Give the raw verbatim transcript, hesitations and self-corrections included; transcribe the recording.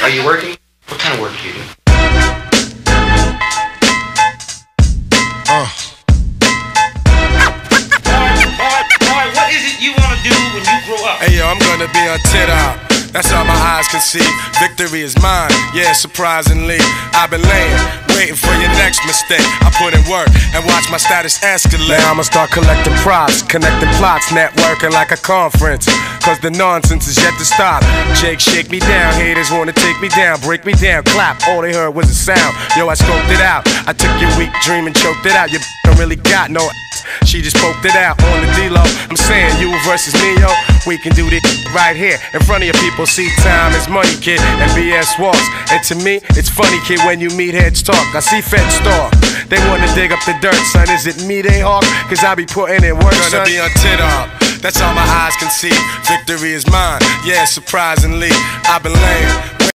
Are you working? What kind of work do you do? Uh. Alright, what is it you wanna do when you grow up? Hey yo, I'm gonna be on T-Top. That's all my eyes can see. Victory is mine, yeah, surprisingly. I've been laying, waiting for your next mistake. I put in work and watch my status escalate. Now I'ma start collecting props, connecting plots, networking like a conference. Cause the nonsense is yet to stop. Jake, shake me down, haters wanna take me down, break me down, clap. All they heard was a sound. Yo, I scoped it out. I took your weak dream and choked it out. You don't really got no ass. She just poked it out on the D-Lo. I'm saying you versus me, yo. We can do this right here in front of your people. See, time is money, kid, and B S walks. And to me, it's funny, kid, when you meet heads talk. I see feds talk. They wanna dig up the dirt, son. Is it me they hawk? Cause I be putting in work, son. Gonna be on T-Top. That's all my eyes can see. Victory is mine, yeah, surprisingly. I've been laying,